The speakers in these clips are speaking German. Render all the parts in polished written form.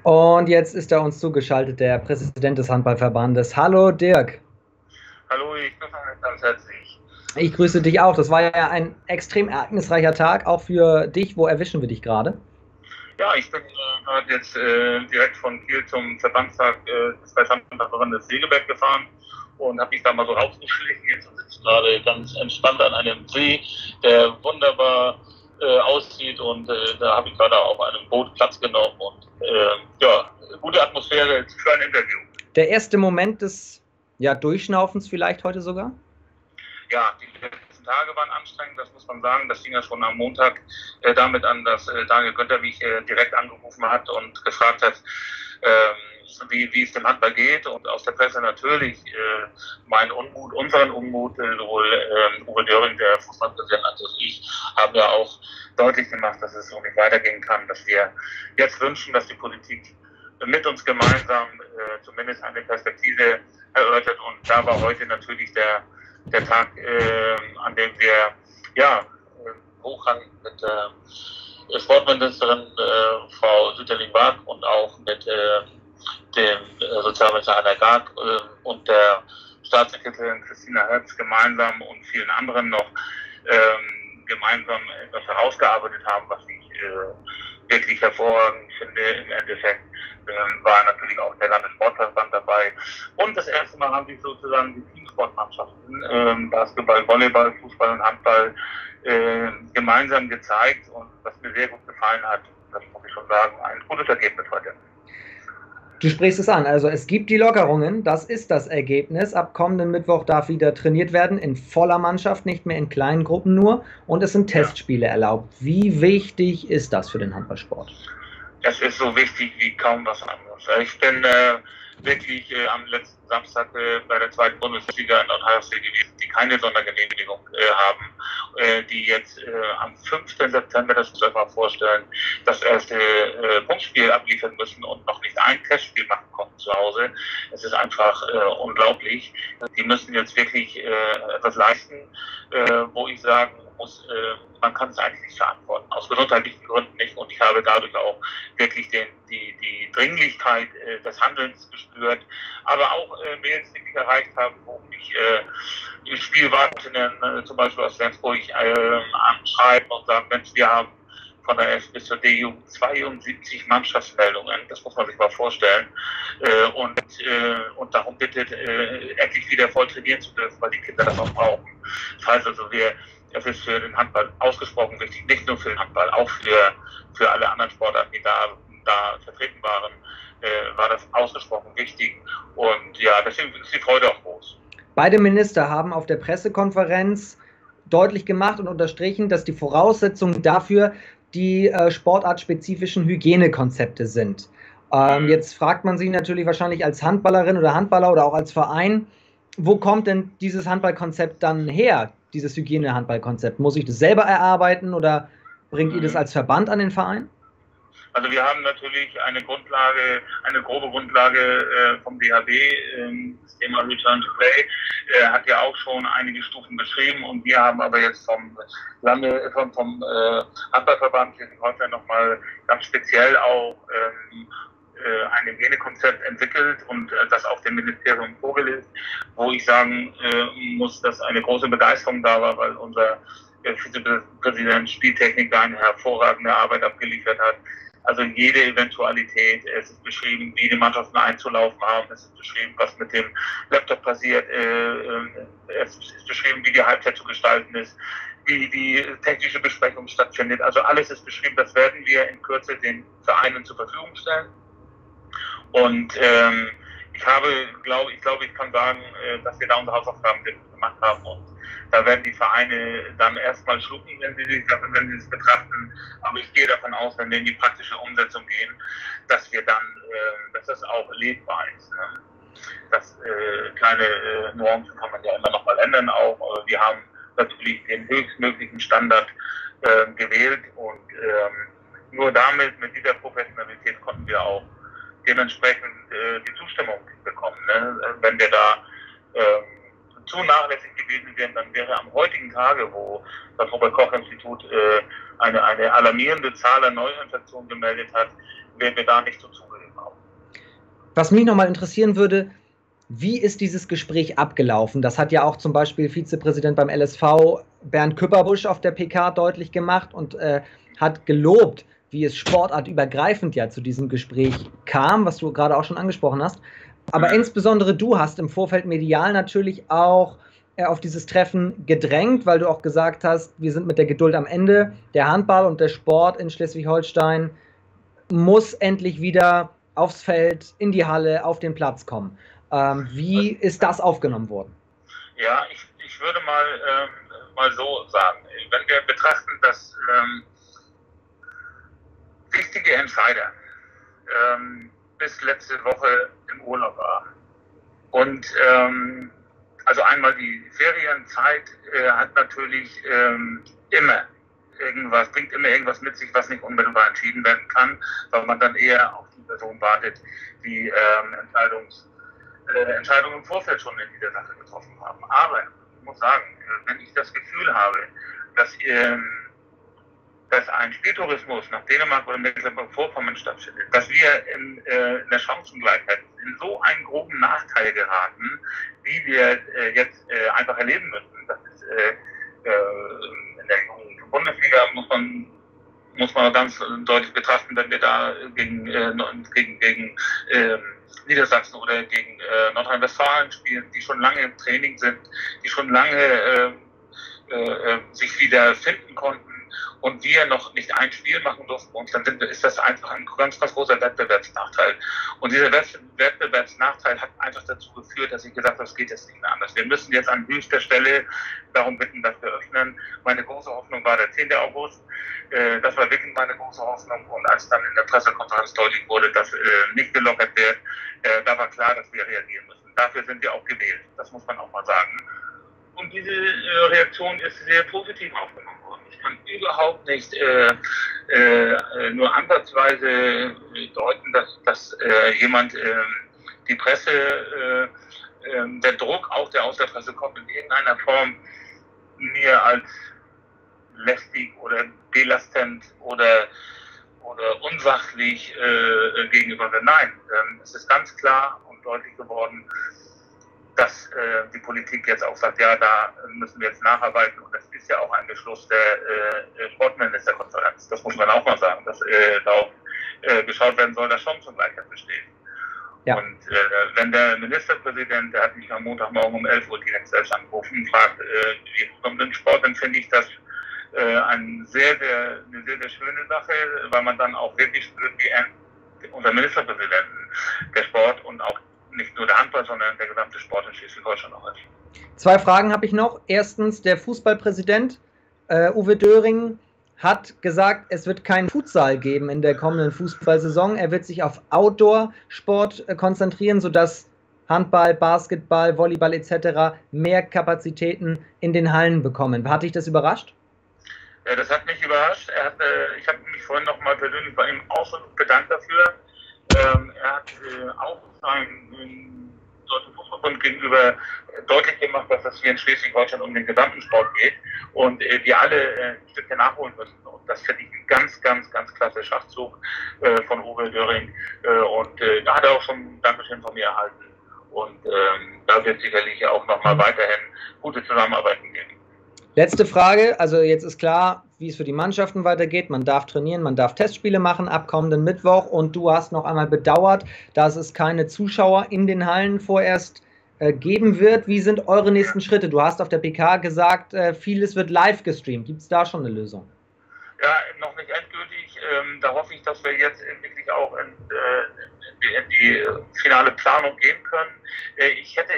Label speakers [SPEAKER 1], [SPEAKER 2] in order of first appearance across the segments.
[SPEAKER 1] Und jetzt ist er uns zugeschaltet, der Präsident des Handballverbandes. Hallo Dirk.
[SPEAKER 2] Hallo, ich grüße euch ganz herzlich.
[SPEAKER 1] Ich grüße dich auch. Das war ja ein extrem ereignisreicher Tag, auch für dich. Wo erwischen wir dich gerade?
[SPEAKER 2] Ja, ich bin gerade jetzt direkt von Kiel zum Verbandstag des Handballverbandes Segeberg gefahren und habe mich da mal so rausgeschlichen. Jetzt sitze gerade ganz entspannt an einem See, der wunderbar aussieht, und da habe ich gerade auf einem Boot Platz genommen und ja, gute Atmosphäre für ein Interview.
[SPEAKER 1] Der erste Moment des Durchschnaufens vielleicht heute sogar?
[SPEAKER 2] Ja, die letzten Tage waren anstrengend, das muss man sagen. Das fing ja schon am Montag damit an, dass Daniel Günther mich direkt angerufen hat und gefragt hat, wie es dem Handball geht, und aus der Presse natürlich mein Unmut, unseren Unmut, sowohl Uwe Döring, der Fußballpräsident, als auch ich, haben ja auch deutlich gemacht, dass es so nicht weitergehen kann, dass wir jetzt wünschen, dass die Politik mit uns gemeinsam zumindest eine Perspektive erörtert, und da war heute natürlich der Tag, an dem wir hochrangen mit Sportministerin Frau Süterling-Bark und auch mit dem Sozialminister Heiner Gag und der Staatssekretärin Christina Herz gemeinsam und vielen anderen noch gemeinsam etwas herausgearbeitet haben, was ich wirklich hervorragend finde. Im Endeffekt war natürlich auch der Landessportverband dabei. Und das erste Mal haben sich sozusagen die Teamsportmannschaften, Basketball, Volleyball, Fußball und Handball, gemeinsam gezeigt, und was mir sehr gut gefallen hat, das muss ich schon sagen, ein gutes Ergebnis heute.
[SPEAKER 1] Du sprichst es an, also es gibt die Lockerungen, das ist das Ergebnis. Ab kommenden Mittwoch darf wieder trainiert werden, in voller Mannschaft, nicht mehr in kleinen Gruppen nur, und es sind Testspiele erlaubt. Wie wichtig ist das für den Handballsport?
[SPEAKER 2] Das ist so wichtig wie kaum was anderes. Ich bin wirklich am letzten Samstag bei der zweiten Bundesliga in Nordheilsee gewesen, die keine Sondergenehmigung haben, die jetzt am 5. September, das muss ich euch mal vorstellen, das erste Punktspiel abliefern müssen und noch nicht ein Testspiel machen konnten zu Hause. Es ist einfach unglaublich. Die müssen jetzt wirklich etwas leisten, wo ich sagen muss, man kann es eigentlich nicht verantworten, aus gesundheitlichen Gründen nicht, und ich habe dadurch auch wirklich die Dringlichkeit des Handelns gespürt, aber auch Mails, die mich erreicht haben, wo mich Spielwartinnen zum Beispiel aus Flensburg anschreiben und sagen, Mensch, wir haben von der F bis zur D-Jugend 72 Mannschaftsmeldungen, das muss man sich mal vorstellen, und darum bittet, endlich wieder voll trainieren zu dürfen, weil die Kinder das auch brauchen. Das heißt also, es ist für den Handball ausgesprochen wichtig, nicht nur für den Handball, auch für alle anderen Sportarten, die da vertreten waren, war das ausgesprochen wichtig, und ja, deswegen ist die Freude auch groß.
[SPEAKER 1] Beide Minister haben auf der Pressekonferenz deutlich gemacht und unterstrichen, dass die Voraussetzungen dafür die sportartspezifischen Hygienekonzepte sind. Jetzt fragt man sich natürlich wahrscheinlich als Handballerin oder Handballer oder auch als Verein, wo kommt denn dieses Handballkonzept dann her, dieses Hygiene-Handballkonzept? Muss ich das selber erarbeiten oder bringt ihr das als Verband an den Verein?
[SPEAKER 2] Also wir haben natürlich eine Grundlage, eine grobe Grundlage vom DHB, das Thema Return to Play, hat ja auch schon einige Stufen beschrieben, und wir haben aber jetzt vom Handballverband Schleswig-Holstein nochmal ganz speziell auch ein Hygienekonzept entwickelt und das auch dem Ministerium vorgelegt, wo ich sagen muss, dass eine große Begeisterung da war, weil unser Vizepräsident Spieltechnik da eine hervorragende Arbeit abgeliefert hat. Also jede Eventualität, es ist beschrieben, wie die Mannschaften einzulaufen haben, es ist beschrieben, was mit dem Laptop passiert, es ist beschrieben, wie die Halbzeit zu gestalten ist, wie die technische Besprechung stattfindet. Also alles ist beschrieben, das werden wir in Kürze den Vereinen zur Verfügung stellen. Und ich kann sagen, dass wir da unsere Hausaufgaben gemacht haben, und da werden die Vereine dann erstmal schlucken, wenn sie es betrachten. Aber ich gehe davon aus, wenn wir in die praktische Umsetzung gehen, dass das auch lebbar ist. Ne? Das kleine Nuancen kann man ja immer noch mal ändern auch. Aber wir haben natürlich den höchstmöglichen Standard gewählt, und nur damit, mit dieser Professionalität, konnten wir auch dementsprechend die Zustimmung bekommen. Ne? Wenn wir da zu nachlässig gewesen wären, dann wäre am heutigen Tage, wo das Robert-Koch-Institut eine alarmierende Zahl an Neuinfektionen gemeldet hat, wären wir da nicht so zugehörig.
[SPEAKER 1] Was mich nochmal interessieren würde, wie ist dieses Gespräch abgelaufen? Das hat ja auch zum Beispiel Vizepräsident beim LSV Bernd Küpperbusch auf der PK deutlich gemacht und hat gelobt, wie es sportartübergreifend ja zu diesem Gespräch kam, was du gerade auch schon angesprochen hast. Aber insbesondere du hast im Vorfeld medial natürlich auch auf dieses Treffen gedrängt, weil du auch gesagt hast, wir sind mit der Geduld am Ende. Der Handball und der Sport in Schleswig-Holstein muss endlich wieder aufs Feld, in die Halle, auf den Platz kommen. Wie ist das aufgenommen worden?
[SPEAKER 2] Ja, ich würde mal so sagen, wenn wir betrachten, dass wichtige Entscheider bis letzte Woche im Urlaub waren und also einmal die Ferienzeit hat natürlich bringt immer irgendwas mit sich, was nicht unmittelbar entschieden werden kann, weil man dann eher auf die Person wartet, die Entscheidungen im Vorfeld schon in dieser Sache getroffen haben. Aber ich muss sagen, wenn ich das Gefühl habe, dass ein Spieltourismus nach Dänemark oder Mecklenburg-Vorpommern stattfindet, dass wir in der Chancengleichheit in so einen groben Nachteil geraten, wie wir jetzt einfach erleben müssen. Das ist in der Bundesliga muss man ganz deutlich betrachten, wenn wir da gegen Niedersachsen oder gegen Nordrhein-Westfalen spielen, die schon lange im Training sind, die schon lange sich wieder finden konnten und wir noch nicht ein Spiel machen durften bei uns, dann ist das einfach ein ganz, ganz großer Wettbewerbsnachteil. Und dieser Wettbewerbsnachteil hat einfach dazu geführt, dass ich gesagt habe, das geht jetzt nicht mehr anders. Wir müssen jetzt an höchster Stelle darum bitten, dass wir öffnen. Meine große Hoffnung war der 10. August. Das war wirklich meine große Hoffnung. Und als dann in der Pressekonferenz deutlich wurde, dass nicht gelockert wird, da war klar, dass wir reagieren müssen. Dafür sind wir auch gewählt. Das muss man auch mal sagen. Und diese Reaktion ist sehr positiv aufgenommen worden. Ich kann überhaupt nicht nur ansatzweise deuten, dass jemand die Presse, der Druck auch, der aus der Presse kommt, in irgendeiner Form mir als lästig oder belastend oder unsachlich gegenüber wird. Nein, es ist ganz klar und deutlich geworden, dass die Politik jetzt auch sagt, ja, da müssen wir jetzt nacharbeiten. Und das ist ja auch ein Beschluss der Sportministerkonferenz. Das muss man auch mal sagen, dass darauf geschaut werden soll, dass Chancengleichheit besteht. Ja. Und wenn der Ministerpräsident, der hat mich am Montagmorgen um 11 Uhr direkt selbst angerufen und fragt, wie kommt denn Sport, dann finde ich das eine sehr, sehr schöne Sache, weil man dann auch wirklich spürt, wie unser Ministerpräsidenten der Sport und auch nicht nur der Handball, sondern der gesamte Sport in Schleswig-Holstein auch ist.
[SPEAKER 1] 2 Fragen habe ich noch. Erstens, der Fußballpräsident Uwe Döring hat gesagt, es wird keinen Futsal geben in der kommenden Fußballsaison. Er wird sich auf Outdoor-Sport konzentrieren, sodass Handball, Basketball, Volleyball etc. mehr Kapazitäten in den Hallen bekommen. Hat dich das überrascht?
[SPEAKER 2] Ja, das hat mich überrascht. Ich habe mich vorhin nochmal persönlich bei ihm auch schon bedankt dafür. Er hat auch seinem Deutschen Fußballbund gegenüber deutlich gemacht, dass es hier in Schleswig-Holstein um den gesamten Sport geht und wir alle ein Stückchen nachholen müssen. Und das finde ich ein ganz, ganz, ganz klasse Schachzug von Uwe Döring. Und da hat er auch schon ein Dankeschön von mir erhalten. Und da wird sicherlich auch nochmal weiterhin gute Zusammenarbeiten geben.
[SPEAKER 1] Letzte Frage, also jetzt ist klar, wie es für die Mannschaften weitergeht. Man darf trainieren, man darf Testspiele machen ab kommenden Mittwoch und du hast noch einmal bedauert, dass es keine Zuschauer in den Hallen vorerst geben wird. Wie sind eure nächsten Schritte? Du hast auf der PK gesagt, vieles wird live gestreamt. Gibt es da schon eine Lösung?
[SPEAKER 2] Ja, noch nicht endgültig. Da hoffe ich, dass wir jetzt wirklich auch in die finale Planung gehen können. Ich hätte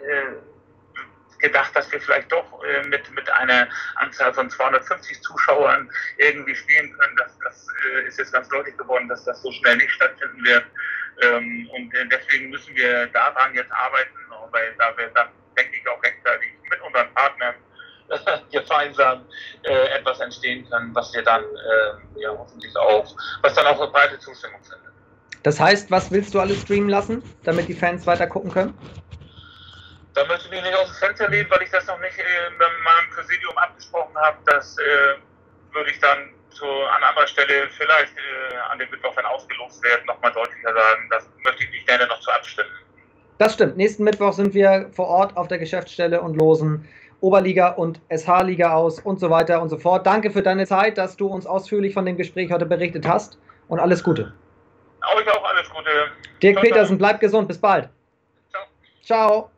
[SPEAKER 2] gedacht, dass wir vielleicht doch mit einer Anzahl von 250 Zuschauern irgendwie spielen können. Das ist jetzt ganz deutlich geworden, dass das so schnell nicht stattfinden wird. Und deswegen müssen wir daran jetzt arbeiten, weil da wird dann, denke ich, auch rechtzeitig mit unseren Partnern gemeinsam etwas entstehen kann, was wir dann hoffentlich auch, was dann auch eine breite Zustimmung findet.
[SPEAKER 1] Das heißt, was willst du alles streamen lassen, damit die Fans weiter gucken können?
[SPEAKER 2] Da möchte ich mich nicht aus dem Fenster lehnen, weil ich das noch nicht mit meinem Präsidium abgesprochen habe. Das würde ich dann an anderer Stelle vielleicht an dem Mittwoch, wenn ausgelost wird, nochmal deutlicher sagen. Das möchte ich nicht gerne noch zu abstimmen.
[SPEAKER 1] Das stimmt. Nächsten Mittwoch sind wir vor Ort auf der Geschäftsstelle und losen Oberliga und SH-Liga aus und so weiter und so fort. Danke für deine Zeit, dass du uns ausführlich von dem Gespräch heute berichtet hast und alles Gute.
[SPEAKER 2] Euch auch alles Gute.
[SPEAKER 1] Dirk Petersen, bleib gesund. Bis bald.
[SPEAKER 2] Ciao.
[SPEAKER 1] Ciao.